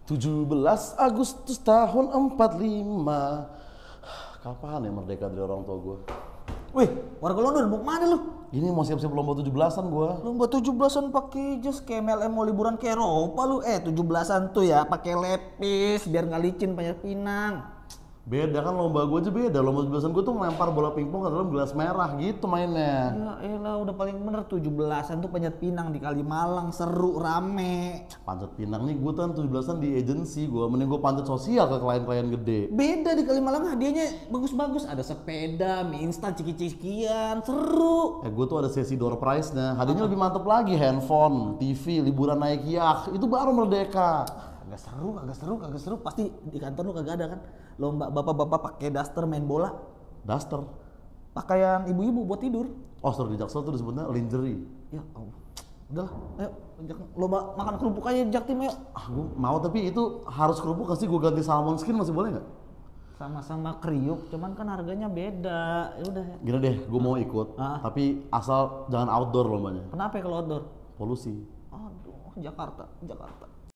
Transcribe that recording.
17 Agustus tahun 45. Kapan ya merdeka dari orang tua gue? Wih, warga London mau kemana lu? Ini mau siap-siap lomba 17-an gue. Lomba 17-an pakai jas kayak MLM mau liburan ke Eropa lu. 17-an tuh ya pakai lepis biar nggak licin Panjat Pinang. Beda kan lomba gue aja beda. Lomba 17-an gue tuh melempar bola pingpong ke dalam gelas merah gitu mainnya. Ya elah udah paling bener 17-an tuh Panjat Pinang di Kalimalang, seru rame. Panjat Pinang nih gue kan 17-an di agensi gue. Mending gue panjat sosial ke klien-klien gede. Beda di Kalimalang hadiahnya bagus-bagus, ada sepeda, mie instan, ciki-cikian, seru. Gue tuh ada sesi door prize-nya. Hadiahnya lebih mantep lagi, handphone, TV, liburan naik yacht. Itu baru merdeka. Kagak seru. Pasti di kantor lu kagak ada kan? Lomba bapak-bapak pakai daster main bola. Daster. Pakaian ibu-ibu buat tidur. Oh, store di Jaksel tuh disebutnya lingerie. Ya Allah. Udahlah, ayo lomba makan kerupuk aja Jaktim ayo. Gue mau tapi itu harus kerupuk kasih gue ganti salmon skin masih boleh nggak? Sama-sama kriuk, cuman kan harganya beda. Ya udah ya. Gini deh, gue mau ikut, tapi asal jangan outdoor lombanya. Kenapa ya kalau outdoor? Polusi. Aduh, Jakarta.